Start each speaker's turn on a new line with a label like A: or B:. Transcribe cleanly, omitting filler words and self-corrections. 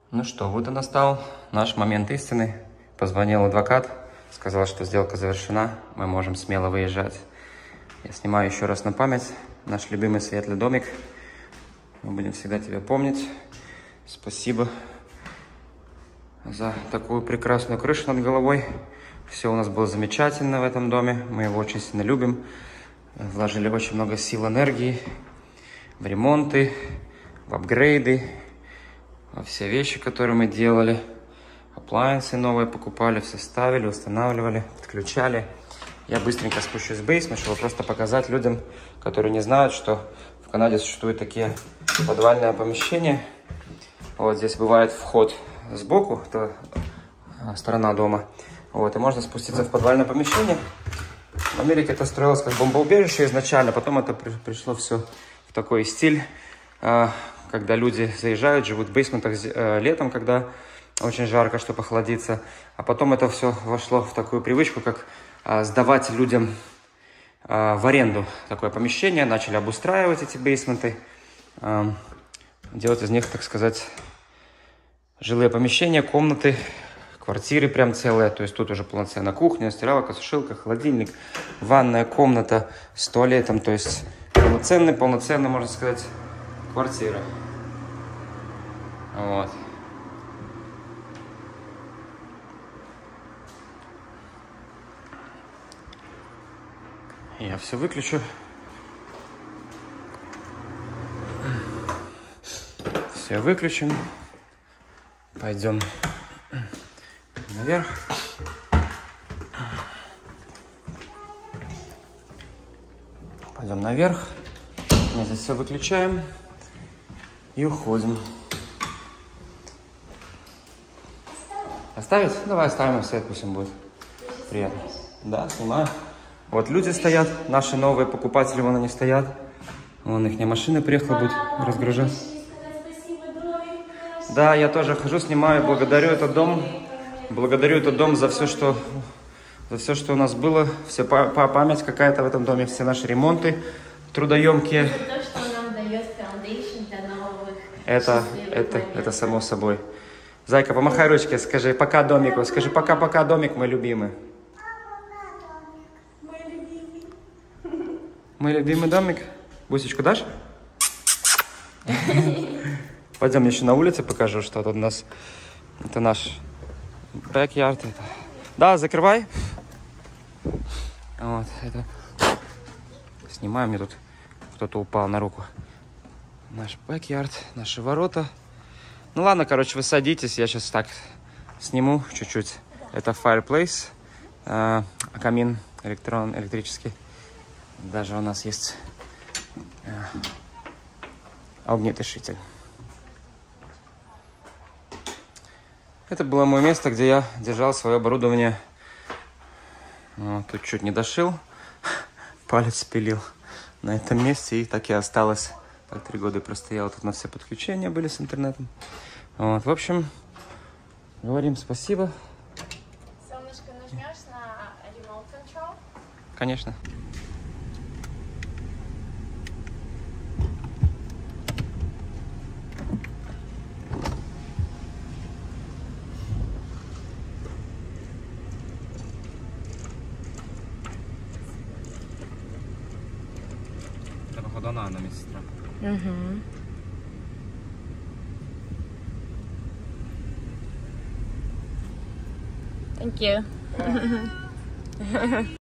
A: Ну что, вот и настал наш момент истины. Позвонил адвокат, сказал, что сделка завершена, мы можем смело выезжать. Я снимаю еще раз на память наш любимый светлый домик. Мы будем всегда тебя помнить. Спасибо за такую прекрасную крышу над головой. Все у нас было замечательно в этом доме, мы его очень сильно любим. Вложили очень много сил, энергии в ремонты, в апгрейды, во все вещи, которые мы делали. Апплайенсы новые покупали, все ставили, устанавливали, подключали. Я быстренько спущусь в бейсмент, чтобы просто показать людям, которые не знают, что в Канаде существуют такие подвальные помещения. Вот здесь бывает вход сбоку, это сторона дома. Вот, и можно спуститься в подвальное помещение. В Америке это строилось как бомбоубежище изначально, потом это пришло все в такой стиль, когда люди заезжают, живут в бейсментах летом, когда очень жарко, чтобы охладиться. А потом это все вошло в такую привычку, как сдавать людям в аренду такое помещение. Начали обустраивать эти бейсменты, делать из них, так сказать, жилые помещения, комнаты, квартиры прям целые. То есть тут уже полноценная кухня, стиралка, сушилка, холодильник, ванная комната с туалетом. То есть полноценная, можно сказать, квартира. Вот. Я все выключу. Все выключим. Пойдем наверх. Пойдем наверх. Мы здесь все выключаем и уходим. Оставить? Давай оставим свет, пусть им будет приятно. Да, снимаю. Вот люди стоят, наши новые покупатели, вон они стоят. Вон их машина приехала, будет разгружать. Да, я тоже хожу, снимаю, благодарю этот дом. Благодарю этот дом за все, что у нас было. Все память какая-то в этом доме, все наши ремонты трудоемкие.
B: То, что нам дает foundation для новых.
A: Это само собой. Зайка, помахай ручки, скажи пока домику, скажи пока-пока домик, мой любимый. Мой любимый домик. Бусечку дашь? Пойдем еще на улице покажу, что тут у нас. Это наш backyard. Да, закрывай. Вот, это. Снимаем, мне тут кто-то упал на руку. Наш backyard, наши ворота. Ну ладно, короче, вы садитесь, я сейчас так сниму чуть-чуть. Это fireplace, камин электрический. Даже у нас есть огнетушитель. Это было мое место, где я держал свое оборудование. Вот, тут чуть не дошил, палец спилил на этом месте, и так и осталось. Так 3 года простоял, тут у нас все подключения были с интернетом. Вот, в общем, говорим спасибо.
B: Солнышко, нажмешь на remote control?
A: Конечно. Это, походу, она медсестра.
B: Угу. Thank you.